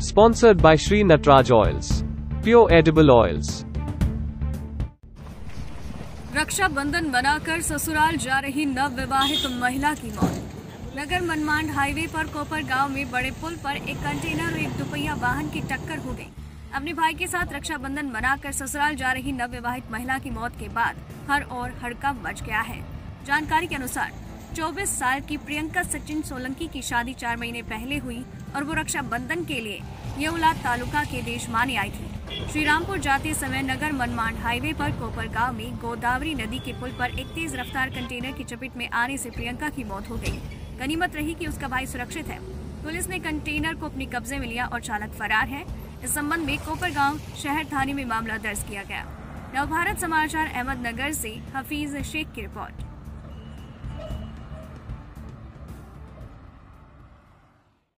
Sponsored by Sri Natraj Oils. Pure edible oils. Rakshabandhan मनाकर ससुराल जा रही नवविवाहित महिला की मौत। नगर मनमाड हाईवे पर कोपर गांव में बड़े पुल पर एक कंटेनर और एक दुपहिया वाहन की टक्कर हो गई। अपने भाई के साथ रक्षाबंधन मनाकर ससुराल जा रही नवविवाहित महिला की मौत के बाद हर ओर हड़कंप मच गया है। जानकारी के अनुसार 24 साल की प्रियंका सचिन सोलंकी की शादी 4 महीने पहले हुई और वो रक्षाबंधन के लिए येवला तालुका के देशमाने आई थी। श्रीरामपुर जाते समय नगर मनमाड हाईवे पर कोपर गांव में गोदावरी नदी के पुल पर एक तेज रफ्तार कंटेनर की चपेट में आने से प्रियंका की मौत हो गई। गनीमत रही कि उसका भाई सुरक्षित है। पुलिस ने कंटेनर को अपने कब्जे में लिया और चालक फरार है। इस संबंध में कोपर गांव शहर थाने में मामला दर्ज किया गया। नवभारत समाचार अहमदनगर से हफीज शेख की रिपोर्ट।